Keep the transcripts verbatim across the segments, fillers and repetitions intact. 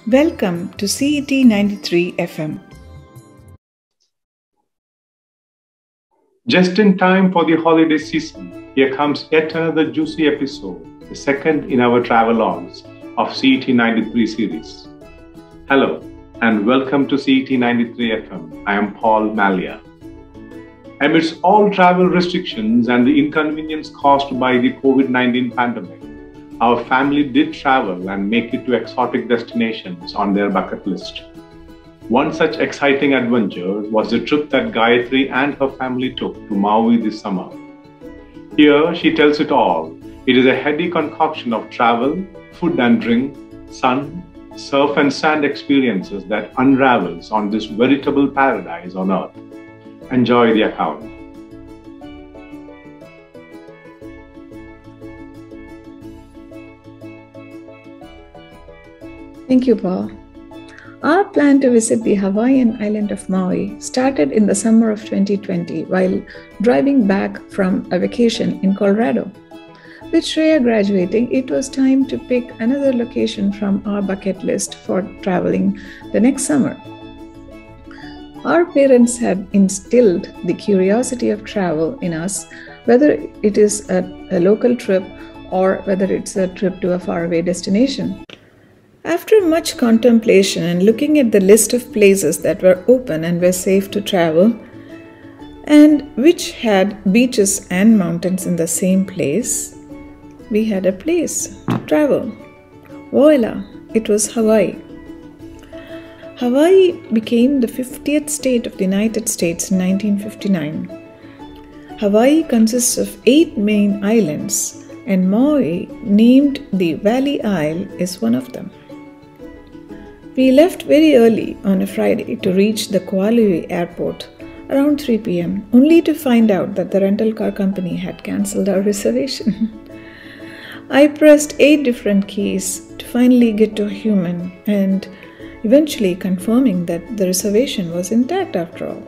Welcome to C E T ninety-three F M. Just in time for the holiday season, here comes yet another juicy episode, the second in our travelogues of C E T ninety-three series. Hello, and welcome to C E T ninety-three F M. I am Paul Malia. Amidst all travel restrictions and the inconvenience caused by the COVID nineteen pandemic, our family did travel and make it to exotic destinations on their bucket list. One such exciting adventure was the trip that Gayatri and her family took to Maui this summer. Here, she tells it all. It is a heady concoction of travel, food and drink, sun, surf and sand experiences that unravels on this veritable paradise on earth. Enjoy the account. Thank you, Paul. Our plan to visit the Hawaiian island of Maui started in the summer of twenty twenty while driving back from a vacation in Colorado. With Shreya graduating, it was time to pick another location from our bucket list for traveling the next summer. Our parents had instilled the curiosity of travel in us, whether it is a, a local trip or whether it's a trip to a faraway destination. After much contemplation and looking at the list of places that were open and were safe to travel, and which had beaches and mountains in the same place, we had a place to travel. Voila! It was Hawaii. Hawaii became the fiftieth state of the United States in nineteen fifty-nine. Hawaii consists of eight main islands, and Maui, named the Valley Isle, is one of them. We left very early on a Friday to reach the Kualui airport around three p m, only to find out that the rental car company had cancelled our reservation. I pressed eight different keys to finally get to a human and eventually confirming that the reservation was intact after all.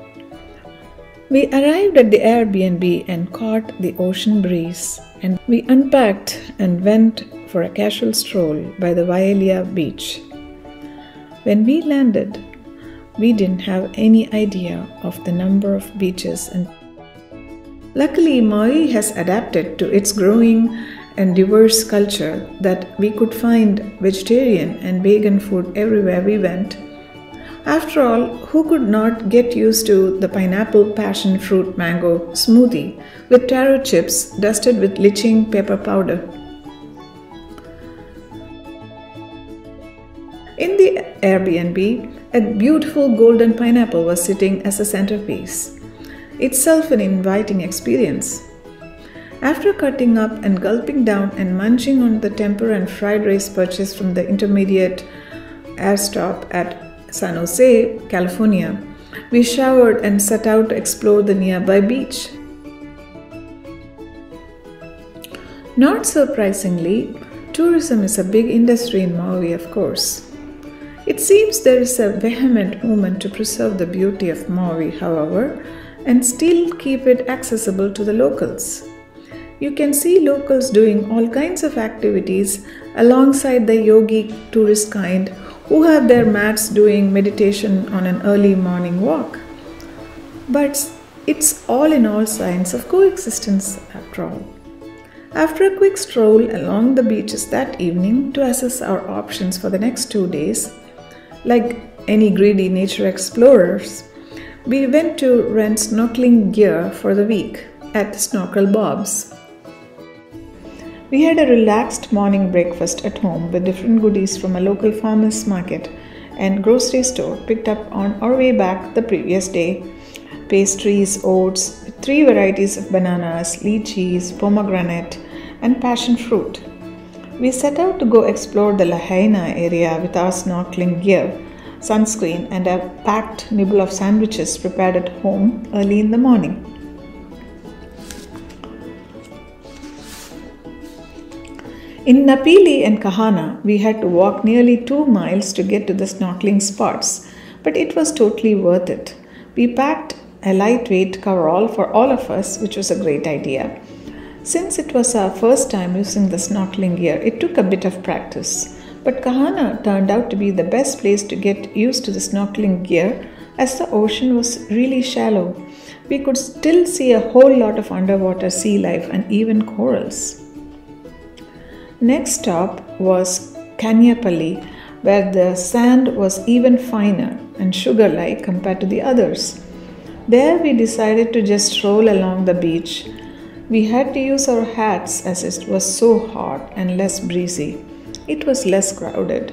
We arrived at the Airbnb and caught the ocean breeze, and we unpacked and went for a casual stroll by the Waialea beach. When we landed, we didn't have any idea of the number of beaches, and luckily Maui has adapted to its growing and diverse culture that we could find vegetarian and vegan food everywhere we went. After all, who could not get used to the pineapple passion fruit mango smoothie with taro chips dusted with lychee pepper powder? In the Airbnb, a beautiful golden pineapple was sitting as a centerpiece, itself an inviting experience. After cutting up and gulping down and munching on the tempura and fried rice purchased from the intermediate air stop at San Jose, California, we showered and set out to explore the nearby beach. Not surprisingly, tourism is a big industry in Maui, of course. It seems there is a vehement movement to preserve the beauty of Maui, however, and still keep it accessible to the locals. You can see locals doing all kinds of activities alongside the yogi tourist kind who have their mats doing meditation on an early morning walk. But it's all in all signs of coexistence after all. After a quick stroll along the beaches that evening to assess our options for the next two days, like any greedy nature explorers, we went to rent snorkeling gear for the week at Snorkel Bob's. We had a relaxed morning breakfast at home with different goodies from a local farmer's market and grocery store picked up on our way back the previous day. Pastries, oats, three varieties of bananas, lychees, pomegranate, and passion fruit. We set out to go explore the Lahaina area with our snorkeling gear, sunscreen, and a packed nibble of sandwiches prepared at home early in the morning. In Napili and Kahana, we had to walk nearly two miles to get to the snorkeling spots, but it was totally worth it. We packed a lightweight coverall for all of us, which was a great idea. Since it was our first time using the snorkeling gear, it took a bit of practice, But Kahana turned out to be the best place to get used to the snorkeling gear as the ocean was really shallow. We could still see a whole lot of underwater sea life and even corals. Next stop was Kanyapalli, where the sand was even finer and sugar-like compared to the others. There we decided to just stroll along the beach. We had to use our hats as it was so hot and less breezy. It was less crowded.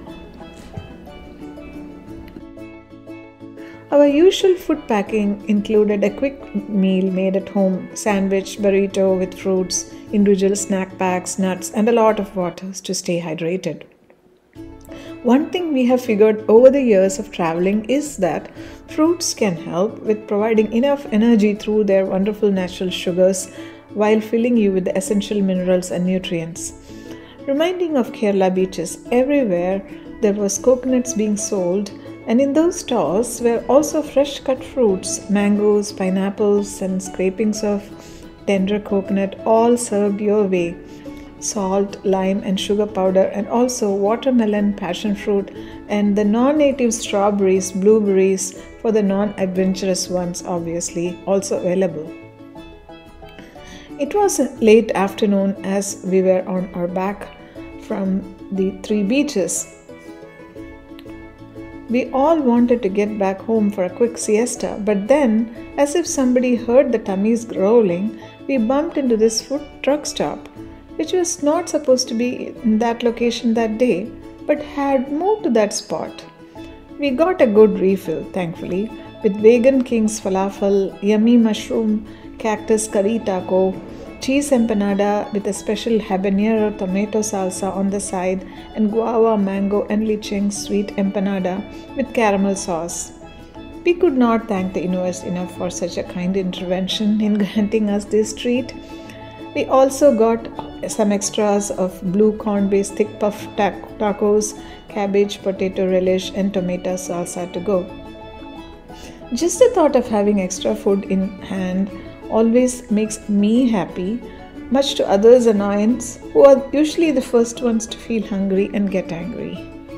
Our usual food packing included a quick meal made at home, sandwich, burrito with fruits, individual snack packs, nuts, and a lot of water to stay hydrated. One thing we have figured over the years of traveling is that fruits can help with providing enough energy through their wonderful natural sugars while filling you with the essential minerals and nutrients. Reminding of Kerala beaches, everywhere there was coconuts being sold, and in those stalls were also fresh cut fruits, mangoes, pineapples, and scrapings of tender coconut, all served your way. Salt, lime, and sugar powder, and also watermelon, passion fruit, and the non-native strawberries, blueberries for the non-adventurous ones, obviously, also available. It was late afternoon as we were on our back from the three beaches. We all wanted to get back home for a quick siesta, but then, as if somebody heard the tummies growling, we bumped into this food truck stop, which was not supposed to be in that location that day, but had moved to that spot. We got a good refill, thankfully, with Vegan King's falafel, yummy mushroom cactus curry taco, cheese empanada with a special habanero tomato salsa on the side, and guava, mango, and licheng sweet empanada with caramel sauce. We could not thank the universe enough for such a kind intervention in granting us this treat. We also got some extras of blue corn-based thick puff tacos, cabbage, potato relish, and tomato salsa to go. Just the thought of having extra food in hand always makes me happy, much to others' annoyance, who are usually the first ones to feel hungry and get angry.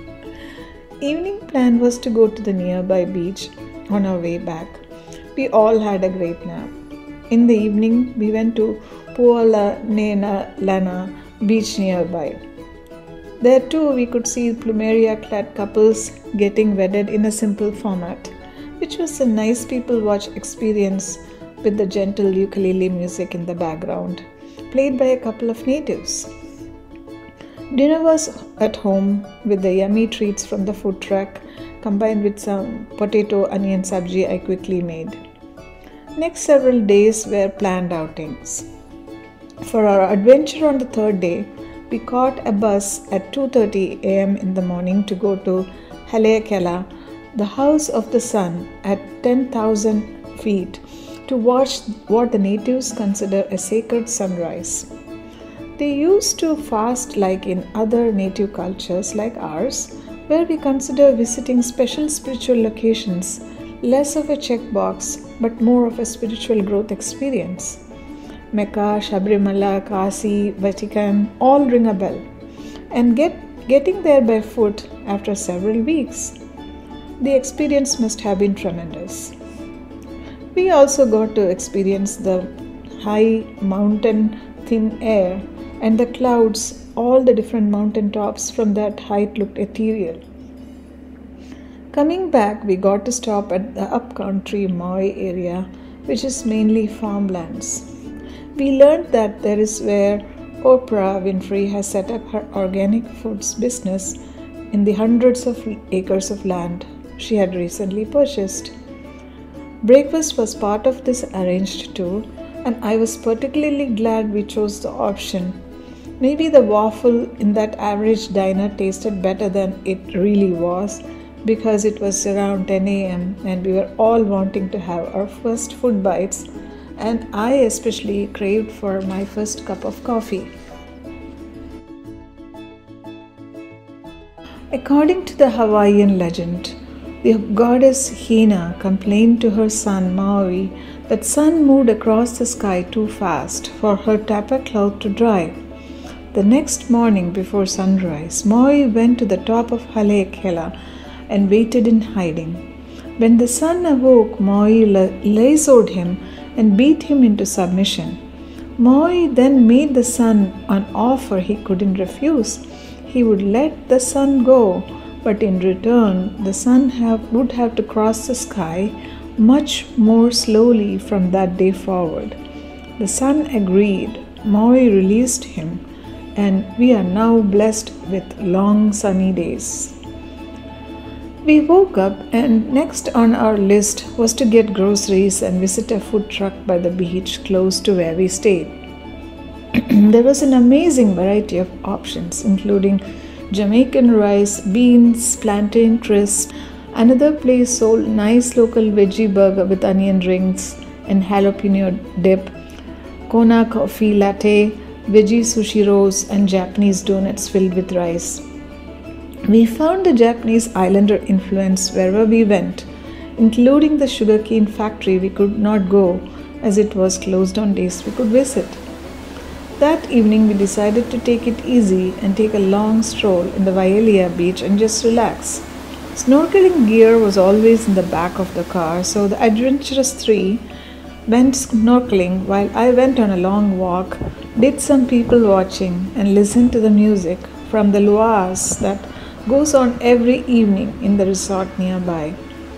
Evening plan was to go to the nearby beach on our way back. We all had a great nap. In the evening, we went to Puala Nena Lana beach nearby. There too, we could see plumeria-clad couples getting wedded in a simple format, which was a nice people-watch experience with the gentle ukulele music in the background, played by a couple of natives. Dinner was at home with the yummy treats from the food truck, combined with some potato onion sabji I quickly made. Next several days were planned outings. For our adventure on the third day, we caught a bus at two thirty a.m. in the morning to go to Haleyakala, the House of the Sun, at ten thousand feet, to watch what the natives consider a sacred sunrise. They used to fast like in other native cultures like ours, where we consider visiting special spiritual locations less of a checkbox but more of a spiritual growth experience. Mecca, Sabrimala, Kasi, Vatican all ring a bell, and get, getting there by foot after several weeks. The experience must have been tremendous. We also got to experience the high mountain thin air and the clouds. All the different mountain tops from that height looked ethereal. Coming back, we got to stop at the upcountry Maui area, which is mainly farmlands. We learned that there is where Oprah Winfrey has set up her organic foods business in the hundreds of acres of land she had recently purchased. Breakfast was part of this arranged tour, and I was particularly glad we chose the option. Maybe the waffle in that average diner tasted better than it really was, because it was around ten a.m. and we were all wanting to have our first food bites, and I especially craved for my first cup of coffee. According to the Hawaiian legend, the goddess Hina complained to her son Maui that sun moved across the sky too fast for her tapa cloth to dry. The next morning before sunrise, Maui went to the top of Haleakala and waited in hiding. When the sun awoke, Maui lassoed him and beat him into submission. Maui then made the sun an offer he couldn't refuse. He would let the sun go, but in return, the sun have, would have to cross the sky much more slowly from that day forward. The sun agreed. Maui released him, and we are now blessed with long sunny days. We woke up, and next on our list was to get groceries and visit a food truck by the beach close to where we stayed. There was an amazing variety of options, including Jamaican rice, beans, plantain crisp. Another place sold nice local veggie burger with onion rings and jalapeno dip, Kona coffee latte, veggie sushi rolls, and Japanese donuts filled with rice. We found the Japanese islander influence wherever we went, including the sugarcane factory we could not go as it was closed on days we could visit. That evening we decided to take it easy and take a long stroll in the Waialea beach and just relax. Snorkeling gear was always in the back of the car, so the adventurous three went snorkeling while I went on a long walk, did some people watching, and listened to the music from the luau's that goes on every evening in the resort nearby.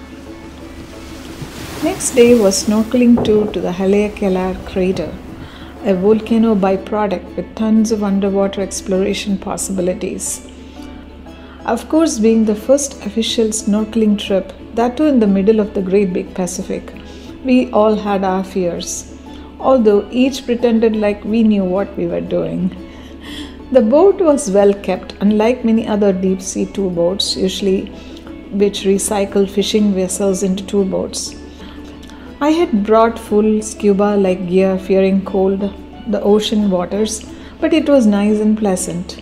Next day was snorkeling tour to the Haleakala crater, a volcano byproduct with tons of underwater exploration possibilities. Of course, being the first official snorkeling trip, that too in the middle of the Great Big Pacific, we all had our fears, although each pretended like we knew what we were doing. The boat was well kept, unlike many other deep-sea tour boats, usually which recycle fishing vessels into tour boats. I had brought full scuba-like gear, fearing cold, the ocean waters, but it was nice and pleasant.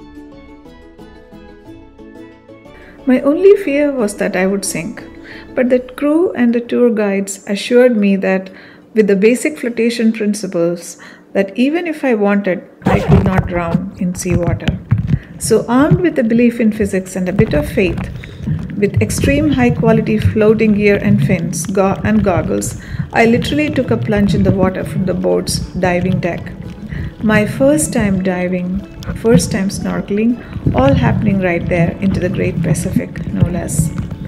My only fear was that I would sink, but the crew and the tour guides assured me that with the basic flotation principles, that even if I wanted, I could not drown in seawater. So armed with a belief in physics and a bit of faith, with extreme high-quality floating gear and fins go- and goggles, I literally took a plunge in the water from the boat's diving deck. My first time diving, first time snorkeling, all happening right there into the Great Pacific, no less.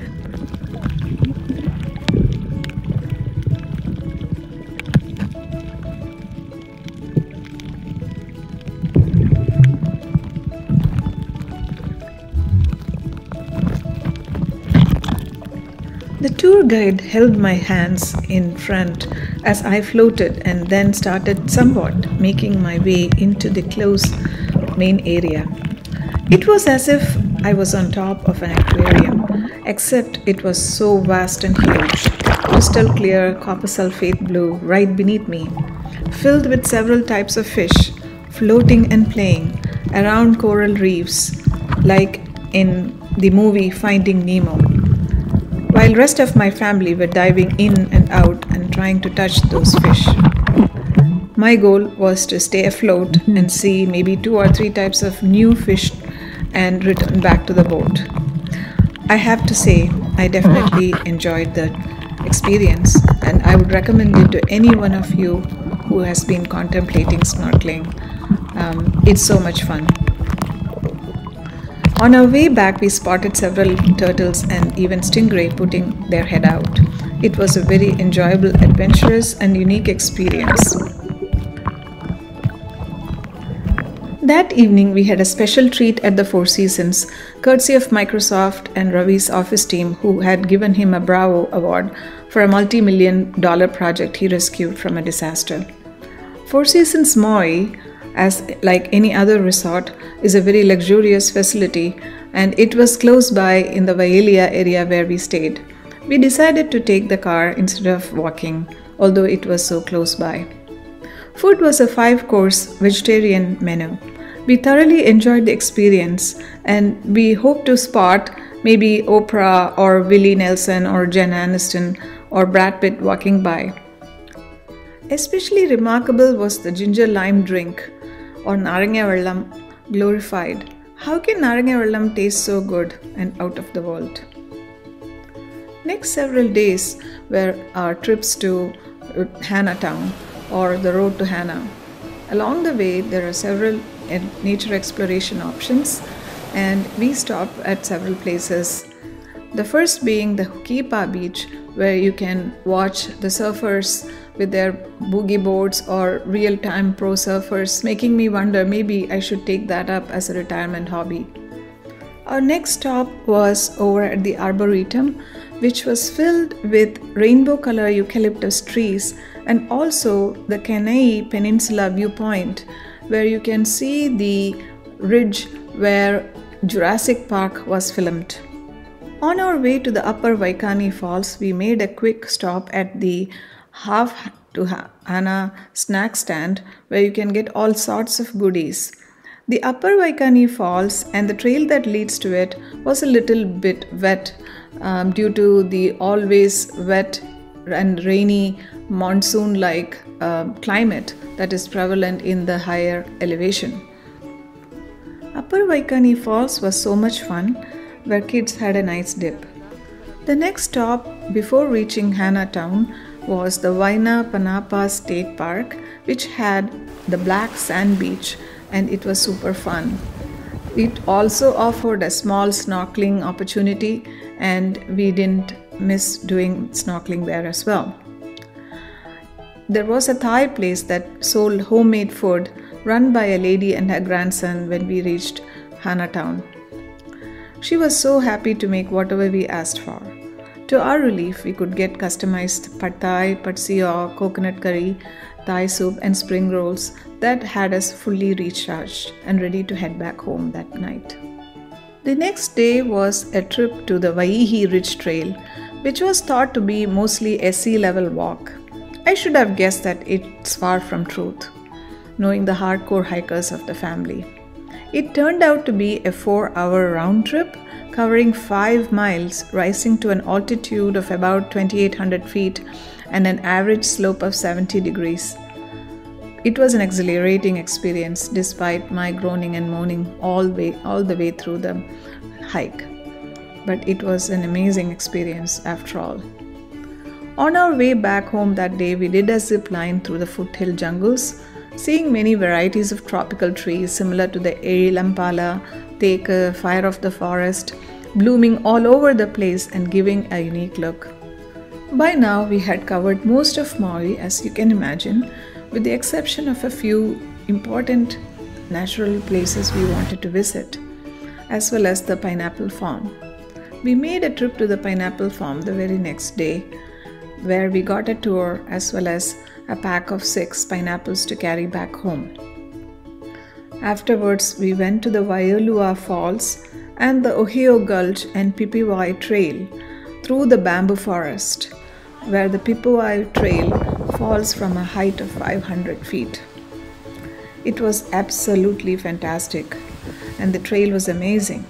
The tour guide held my hands in front as I floated and then started somewhat making my way into the close main area. It was as if I was on top of an aquarium, except it was so vast and huge, crystal clear copper sulfate blue right beneath me, filled with several types of fish, floating and playing around coral reefs like in the movie Finding Nemo, while rest of my family were diving in and out and trying to touch those fish. My goal was to stay afloat and see maybe two or three types of new fish and return back to the boat. I have to say, I definitely enjoyed the experience, and I would recommend it to any one of you who has been contemplating snorkeling. Um, it's so much fun. On our way back, we spotted several turtles and even stingray putting their head out. It was a very enjoyable, adventurous, and unique experience. That evening, we had a special treat at the Four Seasons, courtesy of Microsoft and Ravi's office team, who had given him a Bravo Award for a multi-million dollar project he rescued from a disaster. Four Seasons Maui, as like any other resort, is a very luxurious facility, and it was close by in the Waialea area where we stayed. We decided to take the car instead of walking, although it was so close by. Food was a five-course vegetarian menu. We thoroughly enjoyed the experience, and we hope to spot maybe Oprah or Willie Nelson or Jen Aniston or Brad Pitt walking by. Especially remarkable was the ginger lime drink, or Naranga Vellam glorified. How can Naranga Vellam taste so good and out of the world? Next several days were our trips to Hannah Town or the road to Hannah. Along the way, there are several nature exploration options, and we stopped at several places. The first being the Hukipa beach, where you can watch the surfers with their boogie boards or real-time pro surfers, making me wonder maybe I should take that up as a retirement hobby. Our next stop was over at the Arboretum, which was filled with rainbow-color eucalyptus trees, and also the Kenai Peninsula viewpoint, where you can see the ridge where Jurassic Park was filmed. On our way to the Upper Waikani Falls, we made a quick stop at the Half to Hannah snack stand, where you can get all sorts of goodies. The Upper Waikani Falls and the trail that leads to it was a little bit wet um, due to the always wet and rainy monsoon-like uh, climate that is prevalent in the higher elevation. Upper Waikani Falls was so much fun, where kids had a nice dip. The next stop before reaching Hannah Town was the Waina Panapa State Park, which had the black sand beach, and it was super fun. It also offered a small snorkeling opportunity, and we didn't miss doing snorkeling there as well. There was a Thai place that sold homemade food run by a lady and her grandson when we reached Hannah Town. She was so happy to make whatever we asked for. To our relief, we could get customized pad thai, pad sio, coconut curry, Thai soup and spring rolls that had us fully recharged and ready to head back home that night. The next day was a trip to the Waihi Ridge Trail, which was thought to be mostly a sea-level walk. I should have guessed that it's far from truth, knowing the hardcore hikers of the family. It turned out to be a four-hour round trip covering five miles, rising to an altitude of about twenty-eight hundred feet and an average slope of seventy degrees. It was an exhilarating experience despite my groaning and moaning all, way, all the way through the hike. But it was an amazing experience after all. On our way back home that day, we did a zip line through the foothill jungles, seeing many varieties of tropical trees similar to the Erilampala, Teka, fire of the forest, blooming all over the place and giving a unique look. By now, we had covered most of Maui, as you can imagine, with the exception of a few important natural places we wanted to visit, as well as the pineapple farm. We made a trip to the pineapple farm the very next day, where we got a tour as well as a pack of six pineapples to carry back home. Afterwards, we went to the Waialua Falls and the Ohio Gulch and Pipiwai Trail through the bamboo forest, where the Pipiwai Trail falls from a height of five hundred feet. It was absolutely fantastic, and the trail was amazing.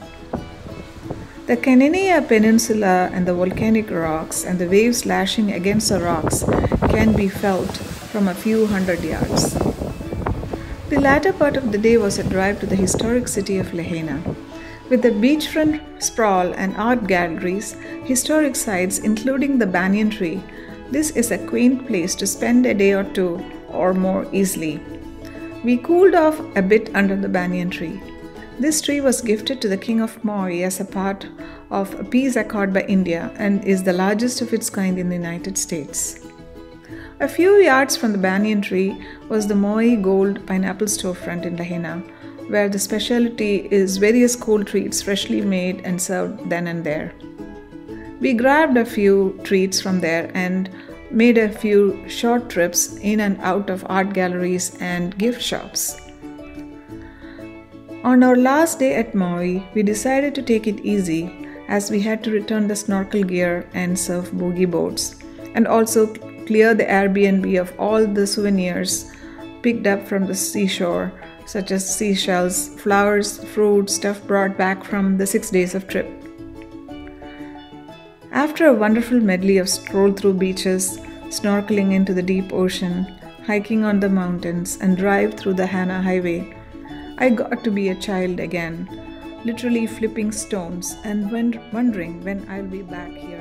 The Kenai Peninsula and the volcanic rocks and the waves lashing against the rocks can be felt from a few hundred yards. The latter part of the day was a drive to the historic city of Lahaina. With the beachfront sprawl and art galleries, historic sites including the banyan tree, this is a quaint place to spend a day or two or more easily. We cooled off a bit under the banyan tree. This tree was gifted to the King of Maui as a part of a peace accord by India and is the largest of its kind in the United States. A few yards from the banyan tree was the Maui Gold Pineapple Storefront in Lahaina, where the specialty is various cold treats freshly made and served then and there. We grabbed a few treats from there and made a few short trips in and out of art galleries and gift shops. On our last day at Maui, we decided to take it easy as we had to return the snorkel gear and surf boogie boards, and also clear the Airbnb of all the souvenirs picked up from the seashore, such as seashells, flowers, fruit, stuff brought back from the six days of trip. After a wonderful medley of stroll through beaches, snorkeling into the deep ocean, hiking on the mountains, and drive through the Hana Highway, I got to be a child again, literally flipping stones and wondering when I'll be back here.